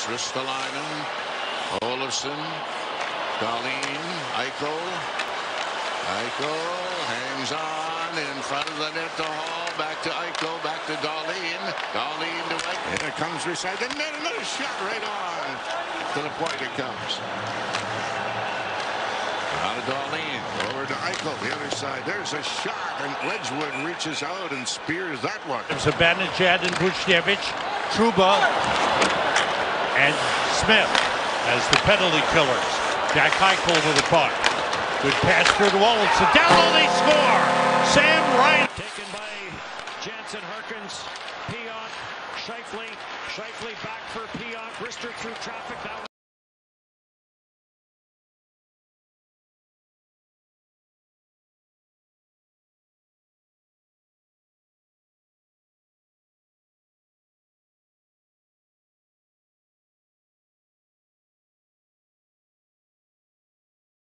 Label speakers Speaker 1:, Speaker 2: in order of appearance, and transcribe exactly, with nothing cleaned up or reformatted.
Speaker 1: Ristolainen, Olofsson, Dahlin, Eichel. Eichel hangs on in front of the net to Hall. Back to Eichel, back to Dahlin. Dahlin to Eichel. Here comes beside the net. Another shot right on. To the point it comes. Out of Dahlin. Over to Eichel, the other side. There's a shot, and Wedgwood reaches out and spears that one.
Speaker 2: There's Zibanejad and Buchnevich, Trouba, and Smith as the penalty killers. Jack Eichel to the puck. Good pass for Wallace. Down low, they score. Sam Ryan.
Speaker 3: Taken by Jansen, Harkins, Pionk, Scheifele. Scheifele back for Pionk. Rister through traffic. That